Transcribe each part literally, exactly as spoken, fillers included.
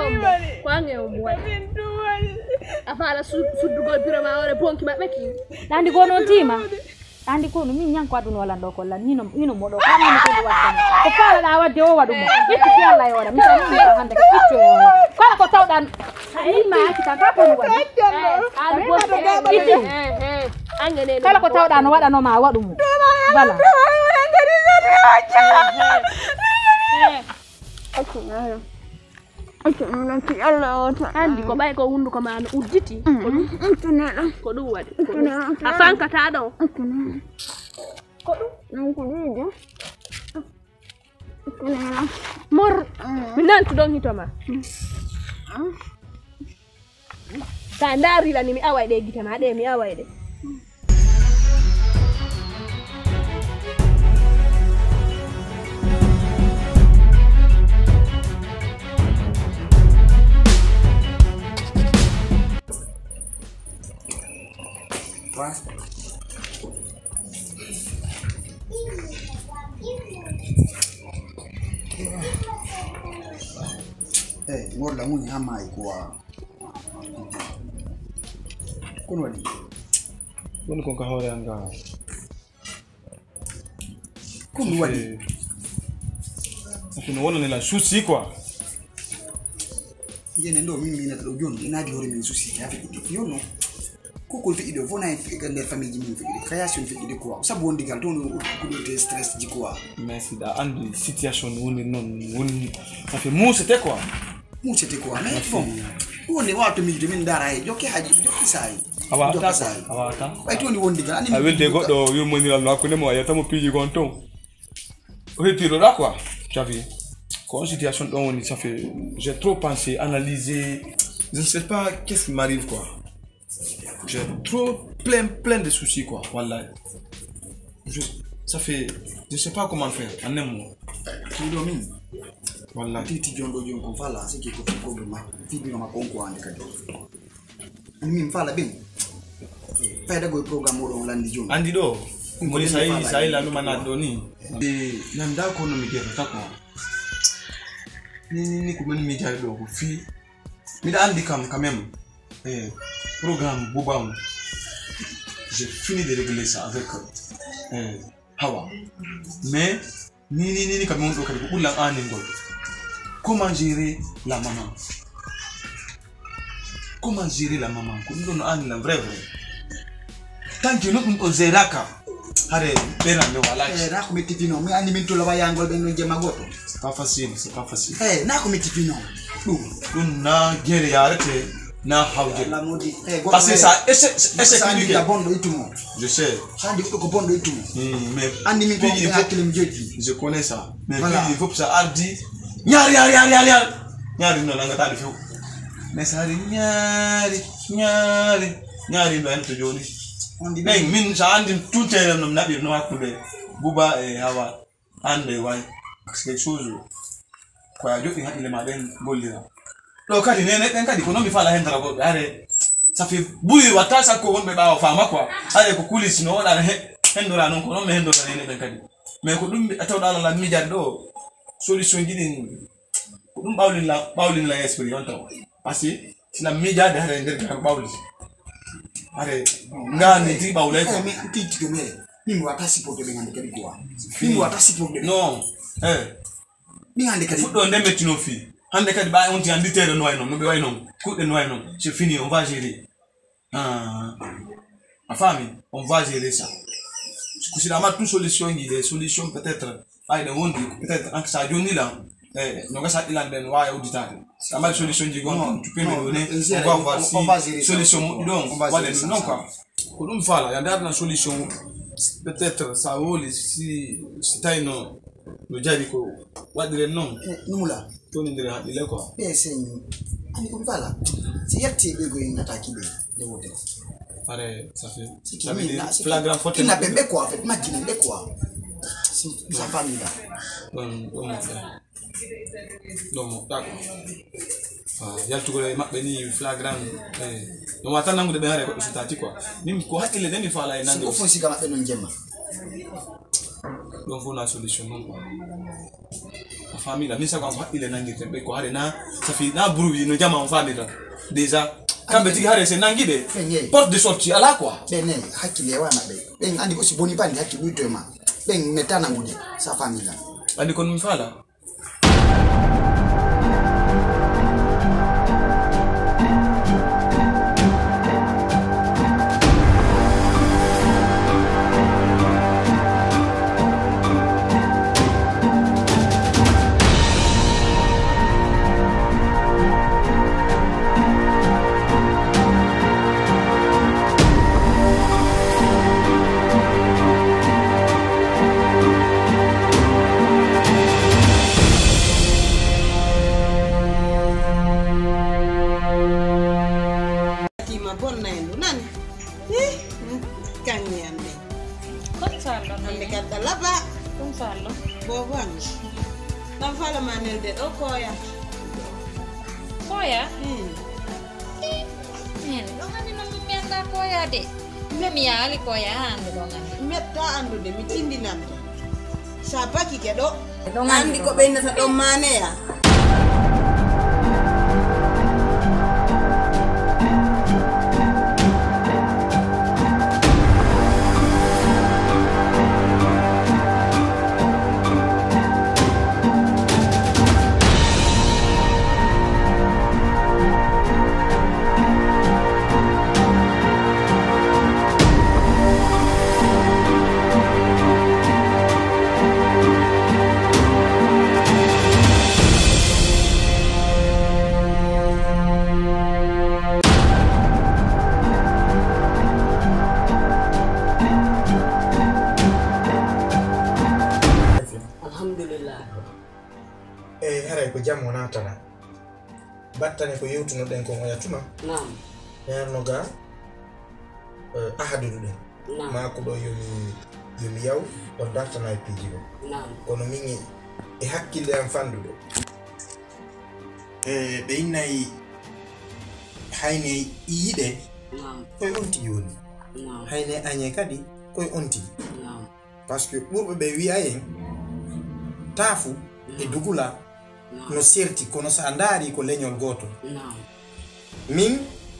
ombo kwange ombo afala sudugol piro ma ore ponki ma beki dandi kono tima dandi kono min nyanko adun wala ndoko la nino nino modo kama ni ko watta ko fala da wadde o wadu mo yetti fi Allah yora mi tan mi hande ko itto kala ko tawdan ni ma akita ka ko wadi al bo itti eh eh angene kala ko tawdan wada no ma wadu mo bala andi ko bay ko hundu ko man udditi ko dum ko dum wadi afanka ta do ko dum non ko dum mor minan to don hitoma ta ndari la ni mi awayde gitama de mi awayde Eh, ngola muni hama ikuwa. Kono wadi. Kono kon ka hore anga. Kono wadi. Afino wona la souci quoi. Yene ndo mimi na do jon ina di hore min souci ya fi yo no. Koko fi ido fona fi gande famille min fi création fi ido quoi. Sabu wondi gal ton ko de stress di quoi. Merci da andi situation woni non woni ça fait mou c'était quoi. Mou c'était quoi mais bon. Woni wato mi de min dara e jokke haji jokke sai. Awa ta awa ta. Bay to ni wondi gal ani. A welde goddo yo moniral no akune mo ayata mo piji gon ton. O retiro là quoi. Tu as vu. Quand situation don ça fait j'ai trop pensé, analysé, je ne sais pas qu'est-ce qui m'arrive quoi. J'ai trop plein plein de soucis quoi, voilà. Je, ça fait je sais pas comment faire en un mot. Tu domines. Voilà. Tu ti jondo jongo fala c'est que ko problème. Fi bi ma konko ande kadi. Min fala ben. Fayda go programme o landi jongo. Andi do. Mo sai sai la no manado ni. De nanda ko no mi gero ta ko. Ni ni ni ko men mi jare do ko fi. Mi da andi kam quand même. Eh programme Bobam. J'ai fini de régler ça avec euh, Hawa. Mais ni ni ni comme on dit que pour la aningol. Comment gérer la maman? Comment gérer la maman? Comment on a la vraie vraie. Tant que nous on zeraka. Allez, pera me voilà. Eh, na ko metifino, me animento la bayangol ben no jema goto. C'est pas facile, c'est pas facile. Eh, na ko metifino. Dum, dum na guerre arrêté. Na hawde la modi eh parce que ça et c'est c'est compliqué la bonde itumo je sais ça dit ko bonde itumo mais andi mi ko hakilim jeji je connais ça mais il faut que ça ardi ñaar ñaar ñaar ñaar ñaar ñaar no la nga tadi few mais ça ri ñaar ñaar ñaar no en to joni on di ben min ça andi tout terrain no nabi no hakkude buba e hawa ande way quelque chose ko ya jofi hakile ma den gollira do kadi nene den kadi ko non mi fala hen tara go are ça fait bouille watasa ko wonbe ba fa makwa are ko kulis no wala hen do la non ko non me hen do la nene den kadi mais ko dum ataw dala la mi jaddo solution gidin ko dum bawlin la bawlin la experience taw parce que si la mi jadde are nder ka bawli are ngani ti bawlay ko mi ti ti me mi wata sipo de ngande kadi ko mi wata sipo de non eh mi hande kadi fuddo ndembe tino fi hande kadi ba on ti andi tere no way non no be way non kudde no way non c'est fini on va gérer ah ma famille on va gérer ça si la ma tout solution il des solutions peut-être ay de wondi peut-être en ça joni là eh no ga sa ilan ben wa auditare la ma solution di gon tu peux me donner on va voir si solution donc voilà non quoi ko dum fala ya dar na solution peut-être ça vole si si tay no no jari ko wadire non numula toni ndere hadile quoi eh c'est ani ko fala si yetti be go ngata kibe de wote pare ça fait ça veut dire flagrant faute il n'a pas quoi en fait imagine de quoi sa famille là donc donc donc d'accord ah yaltu ko mabbe ni flagrant eh no wata nangude be hare ko sutati quoi nim ko hakile demi fala e nango ko fonsi kama be non jemma donc faut la solution non quoi famille la misa ko ile nangi tembe ko hare na safi na bruit no jama on famille déjà kambe tigi hare se nangi de porte de sortie ala quoi bene hakile wana be ben andi ko si boni bandi hakili tema ben metana ngudi sa famille andi kon mi fala Manel de do koya koya hmm men do ngani no mi menda koya de mi ali koya ando do ngani metta ando de mi tindinamde sa baki ke do andi ko be nata do mane ya jamu na tana battane ko yewtuno den ko oyatuma naam yarno ga euh ahadu den ma ko do yomi yomi yaw o dartana pijibo naam kono mingi e hakkille am fandude eh be inay hayne yide naam koy onti yoni naam hayne anye kadi koy onti naam parce que burbe be wiayen tafu e dugula no serti kono sa andari ko leñol goto naam min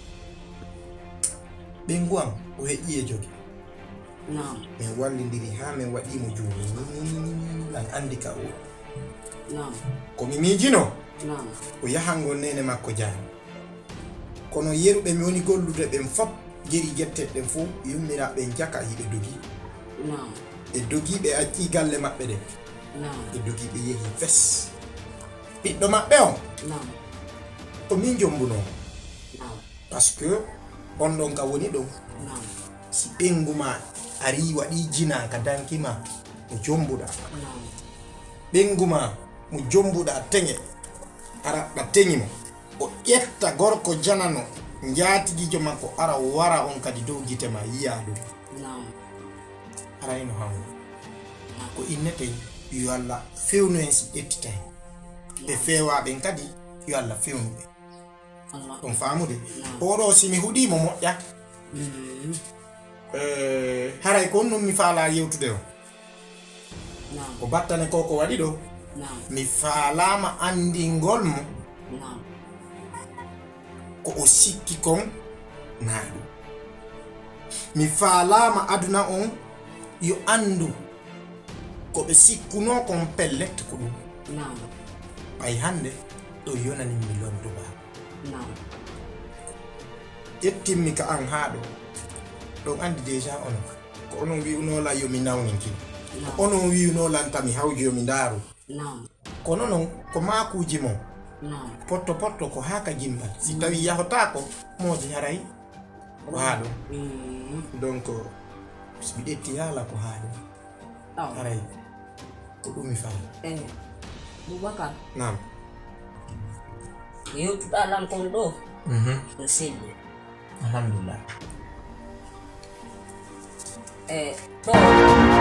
benguam o heƴi e jogi naam min wallidiri ha min waɗimo juumi an andi ka o naam ko mi mijino naam o yahango nene makko jaani kono yeruɓe mi woni gollude ɓen fop jeri jetteɗen fof yummiraɓe jaka hiɓe dogi naam e dogi ɓe acci galle maɓɓe ɗen naam e dogi ɓe yehi fes ɓiɗɗo maɓɓe on naam ko min jombuno naam par ce que on ɗon ka woni ɗon naam si ɓenguma ari waɗi jina ka dankima mo jombuɗa naam ɓenguma mo jombuɗa teŋe araɓɓa teŋimo o ƴetta gorko janano jaatigijo makko ara wara on kadi dow gitema yiya ɗum naam arayno hango ko innete yo Allah fewnu en si ƴettitay ɓe feewaɓen kadi yo Allah fewnuɓe ɗum faamude oɗo simi huɗimo moƴƴa haray ko non mi faala yewtude o ko battane ko ko waɗi ɗo mi faalama andingol mo ko o sikki kon naa ɗum mi faalama aduna on yo andu ko ɓe sikkuno kon pellet ko ɗum ɓay hande ɗo yonani mi londuba ƴettimmi ka an haa ɗo ɗon andi déjà onon ko onon wi'unola yomi nawninkin onon wi'unolan mi hawji yomi ndaaru kono non ko makuji mon potto potto ko haka jimbal si tawi yahotako moji haray ko haa ɗo donc so mi ɗetti yaala ko haa ɗo haray ko ɗum mi faala Boubacar nam yewtuɗa lan kon ɗo no selli alhamdulillah e to